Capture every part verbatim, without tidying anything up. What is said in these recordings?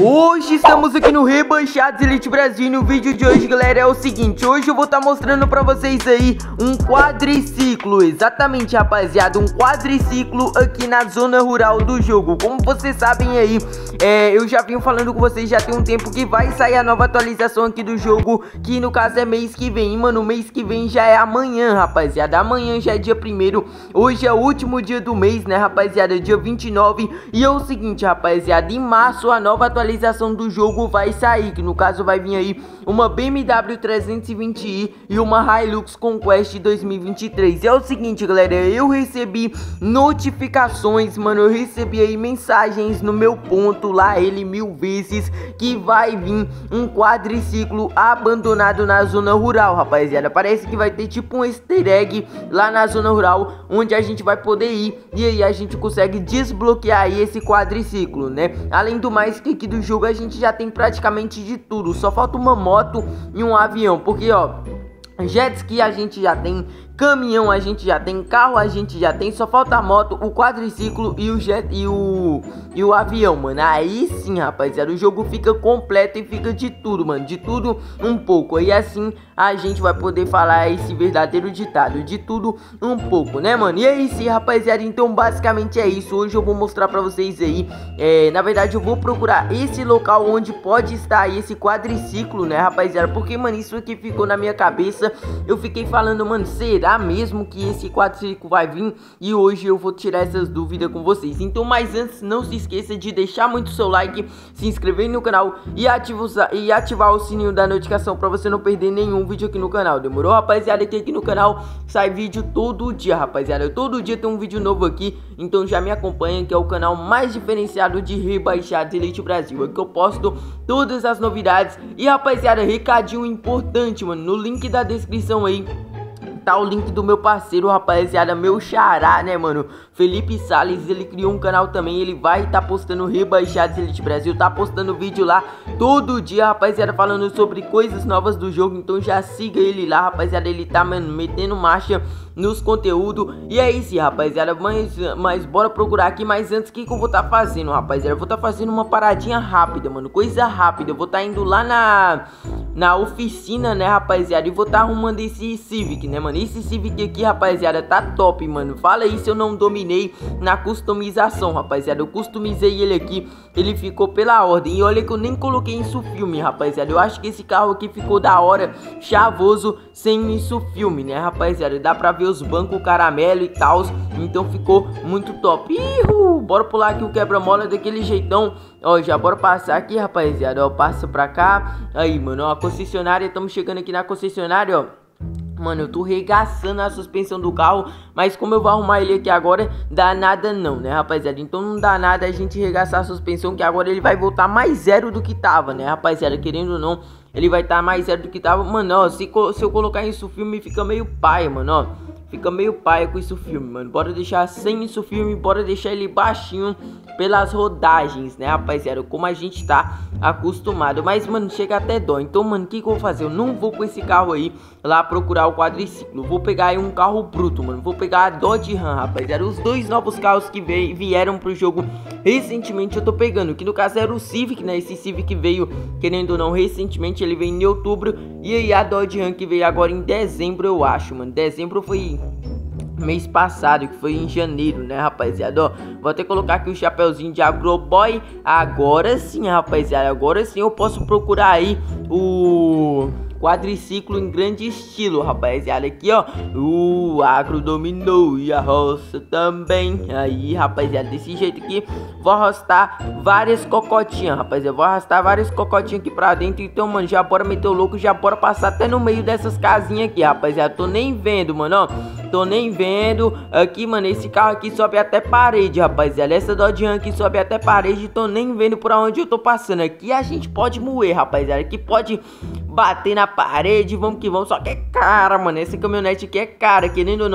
Hoje estamos aqui no Rebaixados Elite Brasil e no vídeo de hoje, galera, é o seguinte. Hoje eu vou estar tá mostrando pra vocês aí um quadriciclo. Exatamente, rapaziada, um quadriciclo aqui na zona rural do jogo. Como vocês sabem aí, é, eu já vim falando com vocês já tem um tempo que vai sair a nova atualização aqui do jogo, que no caso é mês que vem. E, mano, mês que vem já é amanhã, rapaziada. Amanhã já é dia primeiro. Hoje é o último dia do mês, né, rapaziada, dia vinte e nove. E é o seguinte, rapaziada, em março a nova atualização do jogo vai sair, que no caso vai vir aí uma B M W trezentos e vinte i e uma Hilux Conquest dois mil e vinte e três. É o seguinte, galera, eu recebi notificações, mano, eu recebi aí mensagens no meu ponto lá, ele mil vezes, que vai vir um quadriciclo abandonado na zona rural, rapaziada. Parece que vai ter tipo um easter egg lá na zona rural, onde a gente vai poder ir e aí a gente consegue desbloquear aí esse quadriciclo, né? Além do mais, que aqui do jogo a gente já tem praticamente de tudo, só falta uma moto e um avião, porque ó, jet ski a gente já tem, caminhão a gente já tem, carro a gente já tem, só falta a moto, o quadriciclo e o jet e o e o avião, mano. Aí sim, rapaziada, o jogo fica completo e fica de tudo, mano, de tudo um pouco. Aí assim a gente vai poder falar esse verdadeiro ditado, de tudo um pouco, né, mano? E aí sim, rapaziada, então basicamente é isso. Hoje eu vou mostrar pra vocês aí, é, na verdade eu vou procurar esse local onde pode estar aí esse quadriciclo, né, rapaziada? Porque, mano, isso aqui ficou na minha cabeça. Eu fiquei falando, mano, será mesmo que esse quadriciclo vai vir? E hoje eu vou tirar essas dúvidas com vocês. Então, mas antes, não se esqueça de deixar muito seu like, se inscrever no canal e ativar, e ativar o sininho da notificação pra você não perder nenhum vídeo aqui no canal. Demorou, rapaziada? Que aqui no canal sai vídeo todo dia, rapaziada. Todo dia tem um vídeo novo aqui, então já me acompanha, que é o canal mais diferenciado de Rebaixados Elite Brasil. Aqui eu posto todas as novidades. E, rapaziada, recadinho importante, mano, no link da descrição aí tá o link do meu parceiro, rapaziada, meu xará, né, mano, Felipe Salles. Ele criou um canal também, ele vai tá postando Rebaixados Elite Brasil, tá postando vídeo lá todo dia, rapaziada, falando sobre coisas novas do jogo. Então já siga ele lá, rapaziada, ele tá, mano, metendo marcha nos conteúdos. E é isso, rapaziada, mas, mas bora procurar aqui. Mas antes, o que, que eu vou tá fazendo, rapaziada? Eu vou tá fazendo uma paradinha rápida, mano, coisa rápida. Eu vou tá indo lá na na oficina, né, rapaziada, e vou tá arrumando esse Civic, né, mano. Esse Civic aqui, rapaziada, tá top, mano. Fala aí se eu não dominei na customização, rapaziada. Eu customizei ele aqui, ele ficou pela ordem. E olha que eu nem coloquei isso filme, rapaziada. Eu acho que esse carro aqui ficou da hora, chavoso, sem isso filme, né, rapaziada. Dá pra ver os bancos caramelo e tal, então ficou muito top. Ihu, bora pular aqui o quebra-mola daquele jeitão. Ó, já bora passar aqui, rapaziada. Ó, passa pra cá. Aí, mano, ó, a concessionária. Estamos chegando aqui na concessionária, ó. Mano, eu tô regaçando a suspensão do carro, mas como eu vou arrumar ele aqui agora, dá nada não, né, rapaziada? Então não dá nada a gente regaçar a suspensão, que agora ele vai voltar mais zero do que tava, né, rapaziada? Querendo ou não, ele vai estar tá mais zero do que tava. Mano, ó, se, se eu colocar isso filme, fica meio paia, mano, ó. Fica meio paia com isso filme, mano. Bora deixar sem isso filme, bora deixar ele baixinho pelas rodagens, né, rapaziada? Como a gente tá acostumado. Mas, mano, chega até dó. Então, mano, o que que eu vou fazer? Eu não vou com esse carro aí lá procurar o quadriciclo. Vou pegar aí um carro bruto, mano. Vou pegar a Dodge Ram, rapaziada. Os dois novos carros que veio, vieram pro jogo recentemente eu tô pegando. Que no caso era o Civic, né? Esse Civic veio, querendo ou não, recentemente. Ele veio em outubro. E aí a Dodge Ram que veio agora em dezembro, eu acho, mano. Dezembro foi mês passado, que foi em janeiro, né, rapaziada? Ó, vou até colocar aqui o chapeuzinho de Agroboy. Agora sim, rapaziada, agora sim eu posso procurar aí o quadriciclo em grande estilo, rapaziada. Aqui, ó, o agro dominou e a roça também. Aí, rapaziada, desse jeito aqui, vou arrastar várias cocotinhas, rapaziada. Vou arrastar várias cocotinhas aqui pra dentro. Então, mano, já bora meter o louco, já bora passar até no meio dessas casinhas aqui, rapaziada. Tô nem vendo, mano, ó. Tô nem vendo. Aqui, mano, esse carro aqui sobe até parede, rapaziada. Essa Dodge Ram aqui sobe até parede. Tô nem vendo por onde eu tô passando. Aqui a gente pode moer, rapaziada. Aqui pode bater na parede, vamos que vamos. Só que é cara, mano, essa caminhonete aqui é cara, querendo ou não.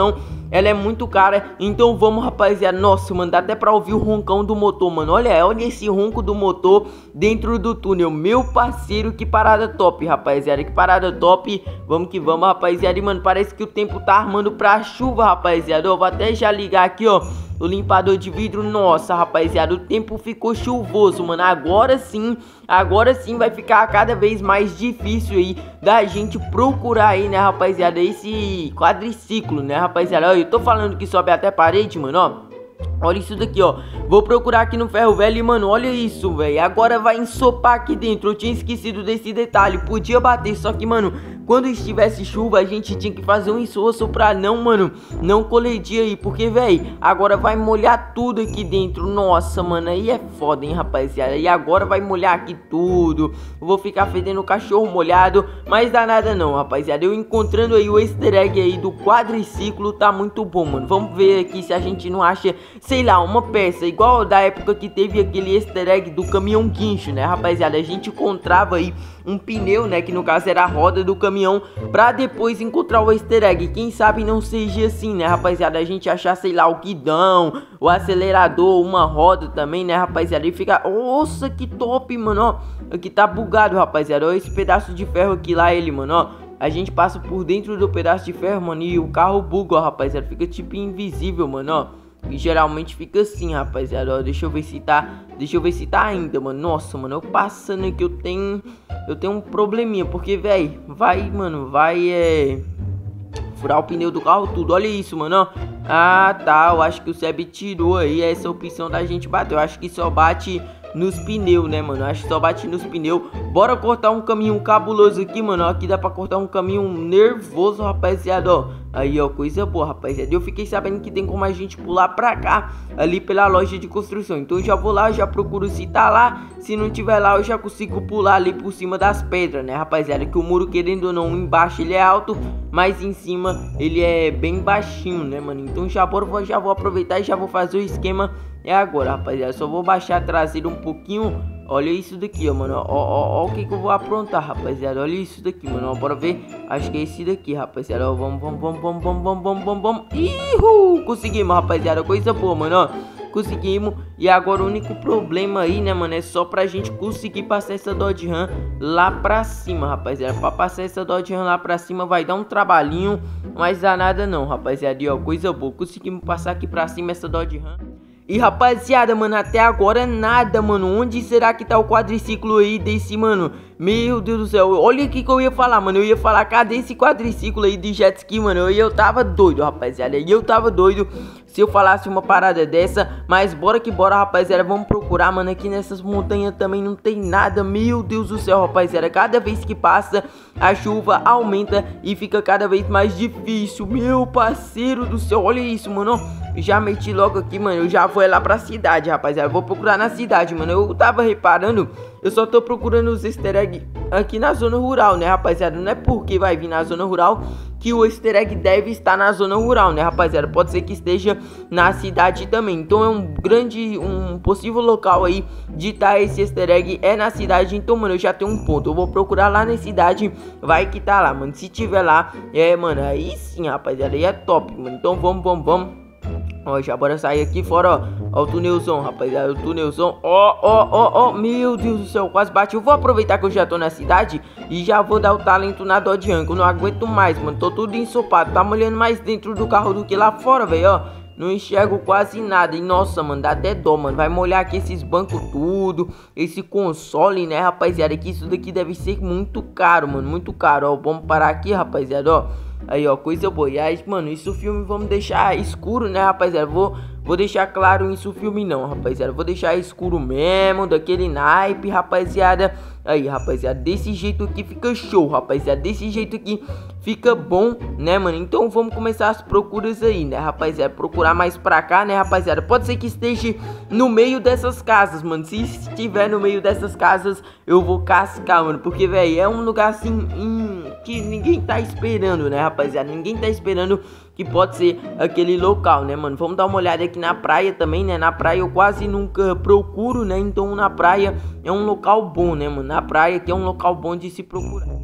ela é muito cara. Então vamos, rapaziada. Nossa, mano, dá até pra ouvir o roncão do motor, mano. Olha, olha esse ronco do motor dentro do túnel. Meu parceiro, que parada top, rapaziada. Que parada top. Vamos que vamos, rapaziada. E, mano, parece que o tempo tá armando pra chuva, rapaziada. Ó, vou até já ligar aqui, ó, o limpador de vidro. Nossa, rapaziada, o tempo ficou chuvoso, mano. Agora sim, agora sim vai ficar cada vez mais difícil aí da gente procurar aí, né, rapaziada, esse quadriciclo, né, rapaziada. Ó, eu tô falando que sobe até parede, mano, ó. Olha isso daqui, ó. Vou procurar aqui no ferro velho e, mano, olha isso, velho. Agora vai ensopar aqui dentro. Eu tinha esquecido desse detalhe. Podia bater, só que, mano, quando estivesse chuva, a gente tinha que fazer um ensoço pra não, mano, não colidir aí. Porque, velho, agora vai molhar tudo aqui dentro. Nossa, mano, aí é foda, hein, rapaziada. E agora vai molhar aqui tudo. Eu vou ficar fedendo o cachorro molhado. Mas dá nada não, rapaziada. Eu encontrando aí o easter egg aí do quadriciclo, tá muito bom, mano. Vamos ver aqui se a gente não acha, sei lá, uma peça igual da época que teve aquele easter egg do caminhão guincho, né, rapaziada. A gente encontrava aí um pneu, né, que no caso era a roda do caminhão, pra depois encontrar o easter egg. Quem sabe não seja assim, né, rapaziada, a gente achar, sei lá, o guidão, o acelerador, uma roda também, né, rapaziada, e fica, nossa, que top, mano, ó, aqui tá bugado, rapaziada, ó, esse pedaço de ferro aqui, lá ele, mano, ó, a gente passa por dentro do pedaço de ferro, mano, e o carro buga, ó, rapaziada, fica tipo invisível, mano, ó. E geralmente fica assim, rapaziada, ó, deixa eu ver se tá, deixa eu ver se tá ainda, mano. Nossa, mano, eu passando aqui, eu tenho, eu tenho um probleminha, porque, velho, vai, mano, vai, é, furar o pneu do carro tudo, olha isso, mano, ó. Ah, tá, eu acho que o Seb tirou aí essa opção da gente bater, eu acho que só bate nos pneus, né, mano, eu acho que só bate nos pneus. Bora cortar um caminho cabuloso aqui, mano, ó, aqui dá pra cortar um caminho nervoso, rapaziada, ó. Aí, ó, coisa boa, rapaziada. Eu fiquei sabendo que tem como a gente pular pra cá, ali pela loja de construção. Então eu já vou lá, já procuro se tá lá. Se não tiver lá, eu já consigo pular ali por cima das pedras, né, rapaziada. Que o muro, querendo ou não, embaixo ele é alto, mas em cima ele é bem baixinho, né, mano. Então já vou, já vou aproveitar e já vou fazer o esquema. É agora, rapaziada. Só vou baixar a traseira um pouquinho. Olha isso daqui, ó, mano. Ó, ó, ó, o que que eu vou aprontar, rapaziada. Olha isso daqui, mano. Ó, bora ver. Acho que é esse daqui, rapaziada. Ó, vamos, vamos, vamos, vamos, vamos, vamos, vamos, vamos, vamos. Ihu! Conseguimos, rapaziada. Coisa boa, mano, ó. Conseguimos. E agora o único problema aí, né, mano, é só pra gente conseguir passar essa Dodge Ram lá pra cima, rapaziada. Pra passar essa Dodge Ram lá pra cima vai dar um trabalhinho, mas dá nada não, rapaziada. E, ó, coisa boa. Conseguimos passar aqui pra cima essa Dodge Ram. E, rapaziada, mano, até agora nada, mano. Onde será que tá o quadriciclo aí desse, mano? Meu Deus do céu. Olha o que que eu ia falar, mano. Eu ia falar, cadê esse quadriciclo aí de jet ski, mano? Eu, eu tava doido, rapaziada. E eu tava doido se eu falasse uma parada dessa. Mas bora que bora, rapaziada. Vamos procurar, mano. Aqui nessas montanhas também não tem nada. Meu Deus do céu, rapaziada. Cada vez que passa, a chuva aumenta e fica cada vez mais difícil. Meu parceiro do céu. Olha isso, mano. Já meti logo aqui, mano. Eu já vou lá pra cidade, rapaziada. Vou procurar na cidade, mano. Eu tava reparando, eu só tô procurando os easter egg aqui na zona rural, né, rapaziada? Não é porque vai vir na zona rural que o easter egg deve estar na zona rural, né, rapaziada? Pode ser que esteja na cidade também. Então é um grande, um possível local aí de estar esse easter egg é na cidade. Então, mano, eu já tenho um ponto. Eu vou procurar lá na cidade, vai que tá lá, mano. Se tiver lá, é, mano, aí sim, rapaziada, aí é top, mano. Então vamos, vamos, vamos. Ó, já bora sair aqui fora, ó. Ó o tunelzão, rapaziada, o tunelzão. Ó, ó, ó, ó, meu Deus do céu, quase bati. Eu vou aproveitar que eu já tô na cidade e já vou dar o talento na Dodge Ram. Eu não aguento mais, mano, tô tudo ensopado. Tá molhando mais dentro do carro do que lá fora, velho, ó. Não enxergo quase nada. E nossa, mano, dá até dó, mano. Vai molhar aqui esses bancos tudo, esse console, né, rapaziada, que isso daqui deve ser muito caro, mano, muito caro. Ó, vamos parar aqui, rapaziada, ó. Aí, ó, coisa boa. E aí, mano, isso o filme vamos deixar escuro, né, rapaziada? Vou, vou deixar claro isso o filme não, rapaziada. Vou deixar escuro mesmo, daquele naipe, rapaziada. Aí, rapaziada, desse jeito aqui fica show, rapaziada. Desse jeito aqui fica bom, né, mano? Então vamos começar as procuras aí, né, rapaziada? Procurar mais pra cá, né, rapaziada? Pode ser que esteja no meio dessas casas, mano. Se estiver no meio dessas casas, eu vou cascar, mano. Porque, velho, é um lugar assim hum, que ninguém tá esperando, né, rapaziada? Ninguém tá esperando que pode ser aquele local, né, mano? Vamos dar uma olhada aqui na praia também, né? Na praia eu quase nunca procuro, né? Então na praia é um local bom, né, mano? Na praia que é um local bom de se procurar.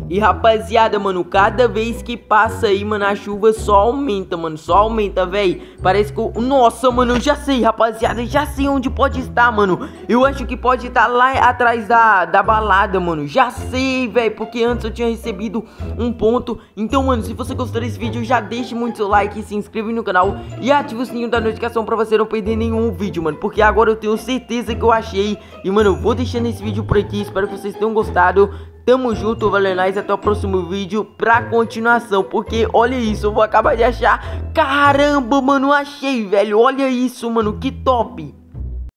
E rapaziada, mano, cada vez que passa aí, mano, a chuva só aumenta, mano, só aumenta, velho. Parece que eu... Nossa, mano, eu já sei, rapaziada, já sei onde pode estar, mano. Eu acho que pode estar lá atrás da, da balada, mano. Já sei, velho, porque antes eu tinha recebido um ponto. Então, mano, se você gostou desse vídeo, já deixe muito seu like, se inscreva no canal e ative o sininho da notificação pra você não perder nenhum vídeo, mano. Porque agora eu tenho certeza que eu achei. E, mano, eu vou deixando esse vídeo por aqui, espero que vocês tenham gostado. Tamo junto, valeu, nice, até o próximo vídeo pra continuação, porque olha isso, eu vou acabar de achar. Caramba, mano, achei, velho, olha isso, mano, que top.